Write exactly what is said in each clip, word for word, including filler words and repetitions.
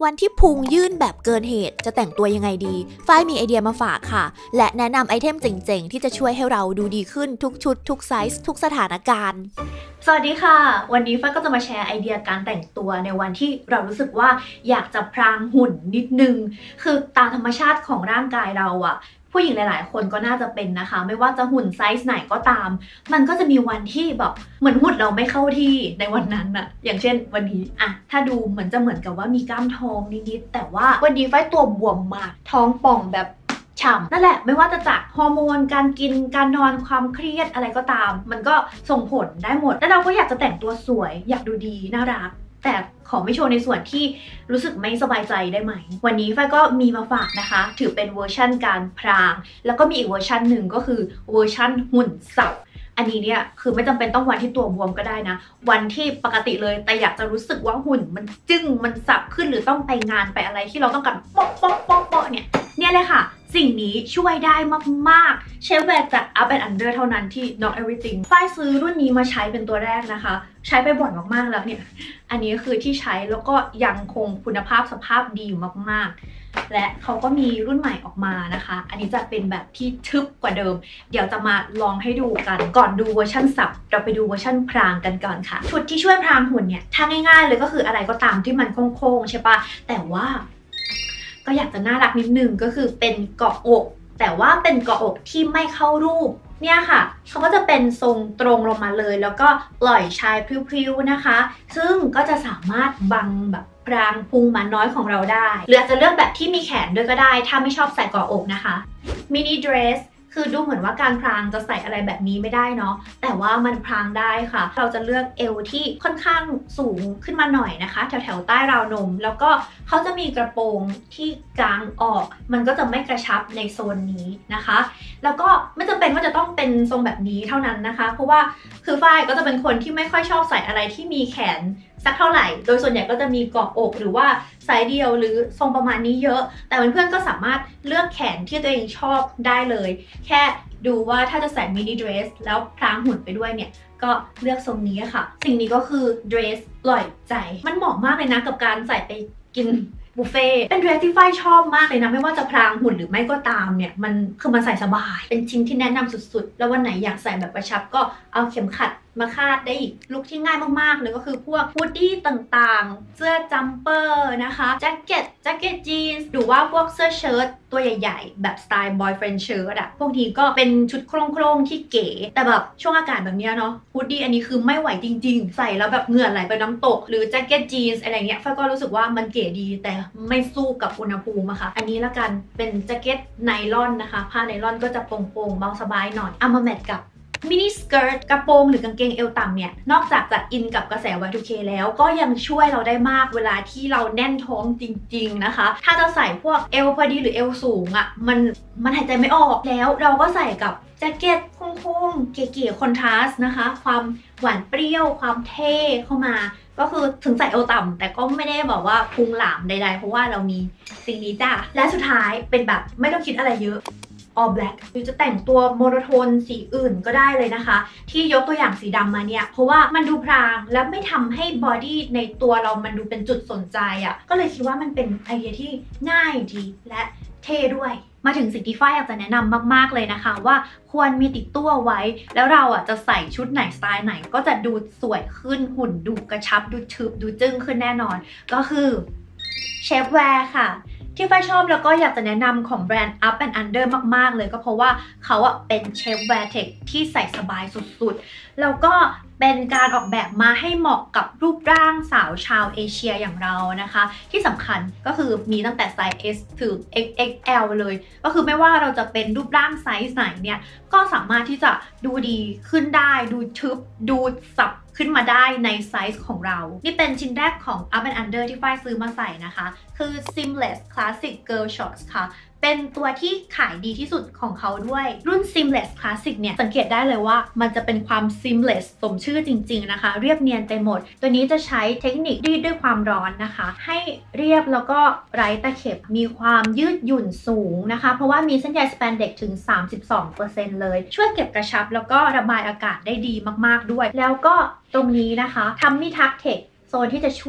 วันที่พุงยื่นแบบเกินเหตุจะแต่งตัวยังไงดีฝ้ายมีไอเดียมาฝากค่ะและแนะนำไอเทมเจ๋งๆที่จะช่วยให้เราดูดีขึ้นทุกชุดทุกไซส์ทุกสถานการณ์สวัสดีค่ะวันนี้ฝ้ายก็จะมาแชร์ไอเดียการแต่งตัวในวันที่เรารู้สึกว่าอยากจะพรางหุ่นนิดนึงคือตามธรรมชาติของร่างกายเราอะผู้หญิงหลายๆคนก็น่าจะเป็นนะคะไม่ว่าจะหุ่นไซส์ไหนก็ตามมันก็จะมีวันที่แบบเหมือนหุ่นเราไม่เข้าที่ในวันนั้นอะอย่างเช่นวันนี้อะถ้าดูเหมือนจะเหมือนกับว่ามีกล้ามท้องนิดๆแต่ว่าวันนี้ฝ้ายตัวบวมมากท้องป่องแบบฉ่ำนั่นแหละไม่ว่าจะจากฮอร์โมนการกินการนอนความเครียดอะไรก็ตามมันก็ส่งผลได้หมดแล้วเราก็อยากจะแต่งตัวสวยอยากดูดีน่ารักแต่ขอไม่โชว์ในส่วนที่รู้สึกไม่สบายใจได้ไหมวันนี้ฝ้ายก็มีมาฝากนะคะถือเป็นเวอร์ชั่นการพรางแล้วก็มีอีกเวอร์ชันหนึ่งก็คือเวอร์ชั่นหุ่นสับอันนี้เนี่ยคือไม่จำเป็นต้องวันที่ตัวบวมก็ได้นะวันที่ปกติเลยแต่อยากจะรู้สึกว่าหุ่นมันจึ้งมันสับขึ้นหรือต้องไปงานไปอะไรที่เราต้องการป๊อกป๊อกป๊อกป๊อกเนี่ยเนี่ยเลยค่ะสิ่งนี้ช่วยได้มากๆใช้แวร์จาก Up and Under เท่านั้นที่ Not Everything ฝ้ายซื้อรุ่นนี้มาใช้เป็นตัวแรกนะคะใช้ไปบ่อยมากๆแล้วเนี่ยอันนี้คือที่ใช้แล้วก็ยังคงคุณภาพสภาพดีอยู่มากๆและเขาก็มีรุ่นใหม่ออกมานะคะอันนี้จะเป็นแบบที่ทึบกว่าเดิมเดี๋ยวจะมาลองให้ดูกันก่อนดูเวอร์ชันสับเราไปดูเวอร์ชันพรางกันก่อนค่ะชุดที่ช่วยพรางหุ่นเนี่ยถ้าง่ายๆเลยก็คืออะไรก็ตามที่มันโค้งๆใช่ปะแต่ว่าก็อยากจะน่ารักนิดนึงก็คือเป็นเกาะอกแต่ว่าเป็นเกาะอกที่ไม่เข้ารูปเนี่ยค่ะเขาก็จะเป็นทรงตรงลงมาเลยแล้วก็ปล่อยชายพริ้วๆนะคะซึ่งก็จะสามารถบังแบบพรางพุงหมาน้อยของเราได้หรืออาจจะเลือกแบบที่มีแขนด้วยก็ได้ถ้าไม่ชอบใส่เกาะอกนะคะมินิเดรสคือดูเหมือนว่าการพรางจะใส่อะไรแบบนี้ไม่ได้เนาะแต่ว่ามันพรางได้ค่ะเราจะเลือกเอวที่ค่อนข้างสูงขึ้นมาหน่อยนะคะแถวแถวใต้ราวนมแล้วก็เขาจะมีกระโปรงที่กางออกมันก็จะไม่กระชับในโซนนี้นะคะแล้วก็ไม่จำเป็นว่าจะต้องเป็นทรงแบบนี้เท่านั้นนะคะเพราะว่าคือฝ้ายก็จะเป็นคนที่ไม่ค่อยชอบใส่อะไรที่มีแขนสักเท่าไหร่โดยส่วนใหญ่ก็จะมีเกาะอกหรือว่าไซส์เดียวหรือทรงประมาณนี้เยอะแต่เพื่อนๆก็สามารถเลือกแขนที่ตัวเองชอบได้เลยแค่ดูว่าถ้าจะใส่มินิเดรสแล้วพรางหุ่นไปด้วยเนี่ยก็เลือกทรงนี้ค่ะสิ่งนี้ก็คือเดรสปล่อยใจมันเหมาะมากเลยนะกับการใส่ไปกินบุฟเฟ่เป็นเดรสที่ฝ้ายชอบมากเลยนะไม่ว่าจะพรางหุ่นหรือไม่ก็ตามเนี่ยมันคือมันใส่สบายเป็นชิ้นที่แนะนำสุดๆแล้ววันไหนอยากใส่แบบกระชับก็เอาเข็มขัดมาคาดได้อีกลุคที่ง่ายมากๆเลยก็คือพวกฮูดดี้ต่างๆเสื้อจัมเปอร์นะคะแจ็คเก็ตแจ็คเก็ตจีนส์หรือว่าพวกเสื้อเชิ้ตตัวใหญ่ๆแบบสไตล์บอยเฟรนด์เชิ้ตอะพวกนี้ก็เป็นชุดโครงๆที่เก๋แต่แบบช่วงอากาศแบบนี้เนาะฮูดดี้อันนี้คือไม่ไหวจริงๆใส่แล้วแบบเหงื่อไหลไปน้ำตกหรือแจ็คเก็ตจีนส์อะไรเงี้ยฝ้ายก็รู้สึกว่ามันเก๋ดีแต่ไม่สู้กับอุณหภูมิอะค่ะอันนี้ละกันเป็นแจ็คเก็ตไนลอนนะคะผ้าไนลอนก็จะโปร่งๆเบาสบายหน่อยเอามาแมทกับมินิสเกิร์ตกระโปรงหรือกางเกงเอวต่ำเนี่ยนอกจากจะอินกับกระแส วาย ทู เค แล้วก็ยังช่วยเราได้มากเวลาที่เราแน่นท้องจริงๆนะคะถ้าจะใส่พวกเอวพอดีหรือเอวสูงอะ่ะมันมันหายใจไม่ออกแล้วเราก็ใส่กับแจ็คเก็ตโค้งๆเก๋ๆคอนทราสต์นะคะความหวานเปรี้ยวความเท่เข้ามาก็คือถึงใส่เอวต่ำแต่ก็ไม่ได้บอกว่าพุงหลามใดๆเพราะว่าเรามีสิ่งนี้จ้ะและสุดท้ายเป็นแบบไม่ต้องคิดอะไรเยอะall black หรือจะแต่งตัวโมโนโทนสีอื่นก็ได้เลยนะคะที่ยกตัวอย่างสีดำมาเนี่ยเพราะว่ามันดูพรางและไม่ทำให้บอดี้ในตัวเรามันดูเป็นจุดสนใจอ่ะก็เลยคิดว่ามันเป็นไอเดียที่ง่ายดีและเท่ด้วยมาถึงสิ่งที่ฝ้ายอยากจะแนะนำมากๆเลยนะคะว่าควรมีติดตัวไว้แล้วเราอ่ะจะใส่ชุดไหนสไตล์ไหนก็จะดูสวยขึ้นหุ่นดูกระชับดูทึบดูจึ้งขึ้นแน่นอนก็คือเชฟแวร์ค่ะที่ฝ้ายชอบแล้วก็อยากจะแนะนำของแบรนด์ Up and Under มากๆเลยก็เพราะว่าเขาอะเป็นเชฟแวร์เทคที่ใส่สบายสุดๆแล้วก็เป็นการออกแบบมาให้เหมาะกับรูปร่างสาวชาวเอเชียอย่างเรานะคะที่สำคัญก็คือมีตั้งแต่ไซส์ เอส ถึง เอ็กซ์ เอ็กซ์ แอล เลยก็คือไม่ว่าเราจะเป็นรูปร่างไซส์ไหนเนี่ยก็สามารถที่จะดูดีขึ้นได้ดูทึบดูสับขึ้นมาได้ในไซส์ของเรานี่เป็นชิ้นแรกของ Up and Under ที่ฝ้ายซื้อมาใส่นะคะคือ Seamless Classic Girl Shorts ค่ะเป็นตัวที่ขายดีที่สุดของเขาด้วยรุ่น Seamless Classic เนี่ยสังเกตได้เลยว่ามันจะเป็นความ Seamless สมชื่อจริงๆนะคะเรียบเนียนไปหมดตัวนี้จะใช้เทคนิครีดด้วยความร้อนนะคะให้เรียบแล้วก็ไร้ตะเข็บมีความยืดหยุ่นสูงนะคะเพราะว่ามีเส้นใยสแปนเด็กถึง สามสิบสองเปอร์เซ็นต์ เลยช่วยเก็บกระชับแล้วก็ระบายอากาศได้ดีมากๆด้วยแล้วก็ตรงนี้นะคะทัมมี่ทักเทคโซนที่จะช่วย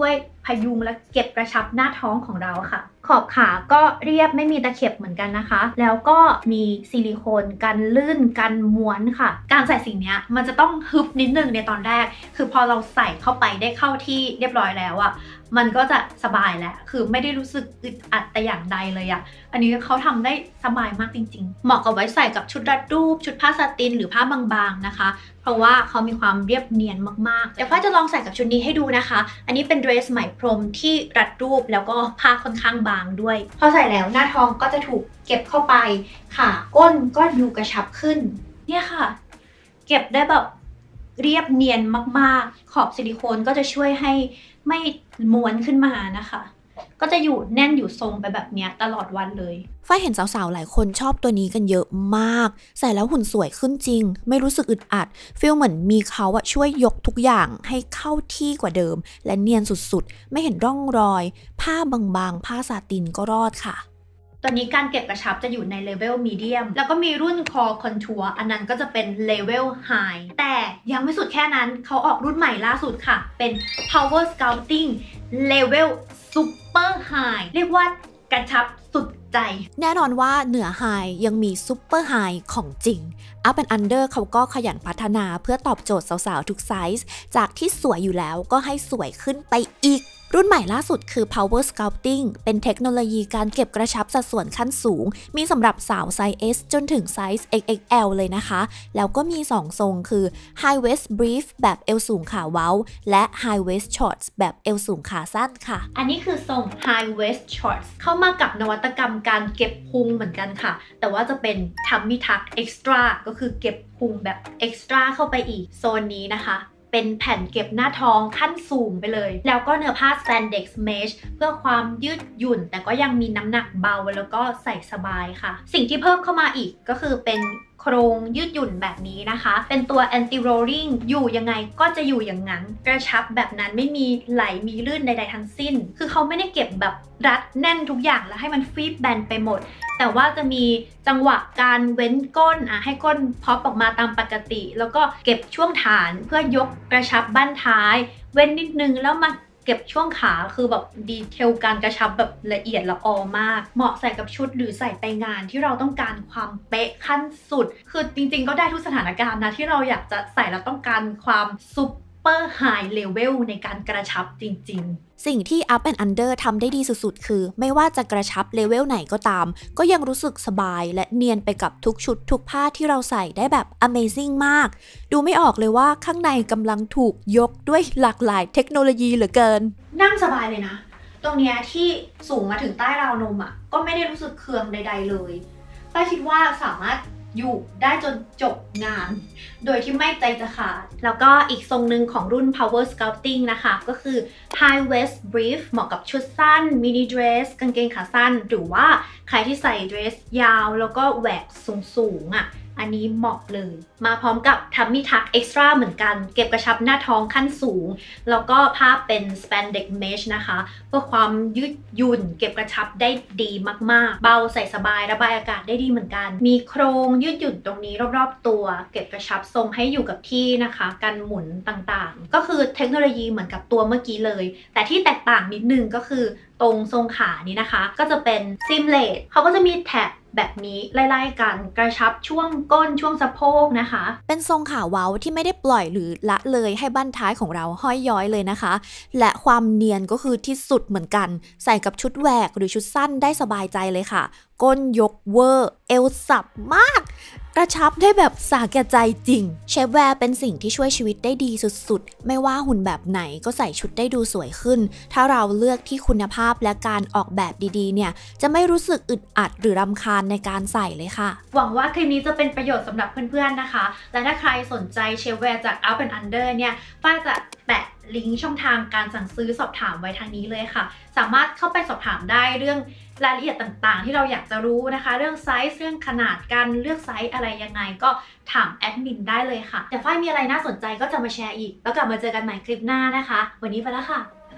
พยุงและเก็บกระชับหน้าท้องของเราค่ะขอบขาก็เรียบไม่มีตะเข็บเหมือนกันนะคะแล้วก็มีซิลิโคนกันลื่นกันม้วนค่ะการใส่สิ่งนี้มันจะต้องฮึบนิดนึงในตอนแรกคือพอเราใส่เข้าไปได้เข้าที่เรียบร้อยแล้วอะมันก็จะสบายแล้วคือไม่ได้รู้สึกอึดอัดแต่อย่างใดเลยอะอันนี้เขาทำได้สบายมากจริงๆเหมาะกับไว้ใส่กับชุดรัดรูปชุดผ้าซาตินหรือผ้าบางๆนะคะเพราะว่าเขามีความเรียบเนียนมากๆเดี๋ยวฝ้ายจะลองใส่กับชุดนี้ให้ดูนะคะอันนี้เป็นเดรสไหมพรมที่รัดรูปแล้วก็ผ้าค่อนข้างบางด้วยพอใส่แล้วหน้าท้องก็จะถูกเก็บเข้าไปขาก้นก็ดูกระชับขึ้นเนี่ยค่ะเก็บได้แบบเรียบเนียนมากๆขอบซิลิโคนก็จะช่วยให้ไม่ม้วนขึ้นมานะคะก็จะอยู่แน่นอยู่ทรงไปแบบนี้ตลอดวันเลยฝ้ายเห็นสาวๆหลายคนชอบตัวนี้กันเยอะมากใส่แล้วหุ่นสวยขึ้นจริงไม่รู้สึกอึดอัดฟีลเหมือนมีเขาอะช่วยยกทุกอย่างให้เข้าที่กว่าเดิมและเนียนสุดๆไม่เห็นร่องรอยผ้าบางๆผ้าซาตินก็รอดค่ะตัวนี้การเก็บกระชับจะอยู่ในเลเวลมีเดียมแล้วก็มีรุ่น Core Contour อันนั้นก็จะเป็นเลเวล High แต่ยังไม่สุดแค่นั้นเขาออกรุ่นใหม่ล่าสุดค่ะเป็น Power Sculpting Level Super High เรียกว่ากระชับสุดใจแน่นอนว่าเหนือ High ยังมี Super High ของจริง Up and Under เขาก็ขยันพัฒนาเพื่อตอบโจทย์สาวๆทุกไซส์จากที่สวยอยู่แล้วก็ให้สวยขึ้นไปอีกรุ่นใหม่ล่าสุดคือ Power Sculpting เป็นเทคโนโลยีการเก็บกระชับสัดส่วนขั้นสูงมีสำหรับสาวไซส์ S จนถึงไซส์ เอ็กซ์ เอ็กซ์ แอล เลยนะคะแล้วก็มีสองทรงคือ High Waist Brief แบบเอวสูงขาเว้าและ High Waist Shorts แบบเอวสูงขาสั้นค่ะอันนี้คือทรง High Waist Shorts เข้ามากับนวัตกรรมการเก็บพุงเหมือนกันค่ะแต่ว่าจะเป็น Tummy Tuck Extra ก็คือเก็บพุงแบบ Extra เข้าไปอีกโซนนี้นะคะเป็นแผ่นเก็บหน้าท้องขั้นสูงไปเลยแล้วก็เนื้อผ้า Spandex Mesh เพื่อความยืดหยุ่นแต่ก็ยังมีน้ำหนักเบาแล้วก็ใส่สบายค่ะสิ่งที่เพิ่มเข้ามาอีกก็คือเป็นโครงยืดหยุ่นแบบนี้นะคะเป็นตัว anti rolling อยู่ยังไงก็จะอยู่อย่างนั้นกระชับแบบนั้นไม่มีไหลมีลื่นใดๆทั้งสิ้นคือเขาไม่ได้เก็บแบบรัดแน่นทุกอย่างแล้วให้มันฟีบแบนไปหมดแต่ว่าจะมีจังหวะการเว้นก้นอ่ะให้ก้นพอปออกมาตามปกติแล้วก็เก็บช่วงฐานเพื่อยกกระชับบั้นท้ายเว้นนิดนึงแล้วมาเก็บช่วงขาคือแบบดีเทลการกระชับแบบละเอียดละออมากเหมาะใส่กับชุดหรือใส่ไปงานที่เราต้องการความเป๊ะขั้นสุดคือจริงๆก็ได้ทุกสถานการณ์นะที่เราอยากจะใส่แล้วต้องการความซุปเปอร์ไฮเลเวลในการกระชับจริงๆสิ่งที่ Up and Under ทำได้ดีสุดๆคือไม่ว่าจะกระชับเลเวลไหนก็ตามก็ยังรู้สึกสบายและเนียนไปกับทุกชุดทุกผ้าที่เราใส่ได้แบบ Amazing มากดูไม่ออกเลยว่าข้างในกำลังถูกยกด้วยหลากหลายเทคโนโลยีเหลือเกินนั่งสบายเลยนะตรงเนี้ยที่สูงมาถึงใต้ราวนมอ่ะก็ไม่ได้รู้สึกเคืองใดๆเลยป้าคิดว่าสามารถอยู่ได้จนจบงานโดยที่ไม่ใจจะขาดแล้วก็อีกทรงหนึ่งของรุ่น Power Sculpting นะคะก็คือ High Waist Brief เหมาะกับชุดสั้น Mini Dress กางเกงขาสั้นหรือว่าใครที่ใส่เดรสยาวแล้วก็แหวกสูงๆอ่ะอันนี้เหมาะเลยมาพร้อมกับ Tummy Tuck Extra เหมือนกันเก็บกระชับหน้าท้องขั้นสูงแล้วก็ผ้าเป็น Spandex Mesh นะคะเพื่อความยืดหยุ่นเก็บกระชับได้ดีมากๆเบาใส่สบายระบายอากาศได้ดีเหมือนกันมีโครงยืดหยุ่นตรงนี้รอบๆตัวเก็บกระชับทรงให้อยู่กับที่นะคะกันหมุนต่างๆก็คือเทคโนโลยีเหมือนกับตัวเมื่อกี้เลยแต่ที่แตกต่างนิดนึงก็คือตรงทรงขานี้นะคะก็จะเป็นซิมเลสเขาก็จะมีแท็บแบบนี้ไล่ๆกันกระชับช่วงก้นช่วงสะโพกนะคะเป็นทรงขาเว้าที่ไม่ได้ปล่อยหรือละเลยให้บั้นท้ายของเราห้อยย้อยเลยนะคะและความเนียนก็คือที่สุดเหมือนกันใส่กับชุดแหวกหรือชุดสั้นได้สบายใจเลยค่ะก้นยกเวอร์เอวสับมากกระชับได้แบบสาแก่ใจจริงเชฟแวร์เป็นสิ่งที่ช่วยชีวิตได้ดีสุดๆไม่ว่าหุ่นแบบไหนก็ใส่ชุดได้ดูสวยขึ้นถ้าเราเลือกที่คุณภาพและการออกแบบดีๆเนี่ยจะไม่รู้สึกอึดอัดหรือรำคาญในการใส่เลยค่ะหวังว่าคลิปนี้จะเป็นประโยชน์สำหรับเพื่อนๆนะคะและถ้าใครสนใจเชฟแวร์จาก Up and Under เนี่ยป้าจะแปะลิงก์ช่องทางการสั่งซื้อสอบถามไว้ทางนี้เลยค่ะสามารถเข้าไปสอบถามได้เรื่องรายละเอียดต่างๆที่เราอยากจะรู้นะคะเรื่องไซส์เรื่องขนาดการเลือกไซส์อะไรยังไงก็ถามแอดมินได้เลยค่ะแต่ฝ้ายมีอะไรน่าสนใจก็จะมาแชร์อีกแล้วกลับมาเจอกันใหม่คลิปหน้านะคะวันนี้ไปแล้วค่ะบ๊าย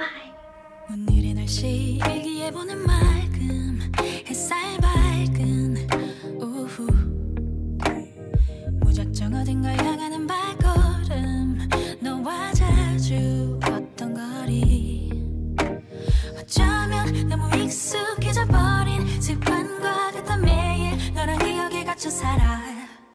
บาย 갇혀 살아